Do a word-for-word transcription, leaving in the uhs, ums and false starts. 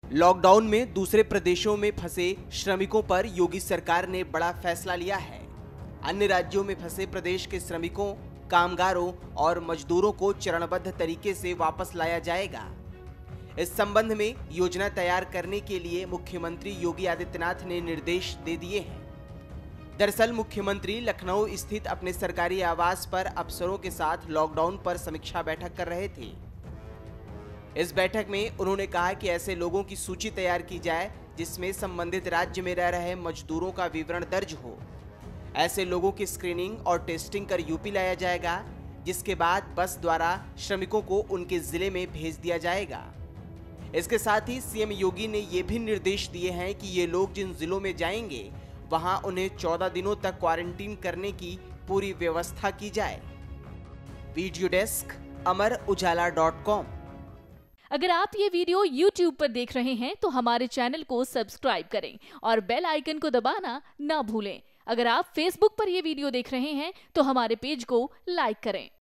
Lockdown में दूसरे प्रदेशों में फंसे श्रमिकों पर योगी सरकार ने बड़ा फैसला लिया है। अन्य राज्यों में फंसे प्रदेश के श्रमिकों, कामगारों और मजदूरों को चरणबद्ध तरीके से वापस लाया जाएगा। इस संबंध में योजना तैयार करने के लिए मुख्यमंत्री योगी आदित्यनाथ ने निर्देश दे दिए हैं। दरअसल मुख्यमंत्री लखनऊ स्थित अपने सरकारी आवास पर अफसरों के साथ लॉकडाउन पर समीक्षा बैठक कर रहे थे। इस बैठक में उन्होंने कहा कि ऐसे लोगों की सूची तैयार की जाए जिसमें संबंधित राज्य में रह रहे मजदूरों का विवरण दर्ज हो। ऐसे लोगों की स्क्रीनिंग और टेस्टिंग कर यूपी लाया जाएगा, जिसके बाद बस द्वारा श्रमिकों को उनके जिले में भेज दिया जाएगा। इसके साथ ही सीएम योगी ने ये भी निर्देश दिए हैं कि ये लोग जिन जिलों में जाएंगे वहां उन्हें चौदह दिनों तक क्वारंटीन करने की पूरी व्यवस्था की जाए। Video desk Amar Ujala dot com. अगर आप ये वीडियो यूट्यूब पर देख रहे हैं तो हमारे चैनल को सब्सक्राइब करें और बेल आइकन को दबाना ना भूलें। अगर आप फेसबुक पर ये वीडियो देख रहे हैं तो हमारे पेज को लाइक करें।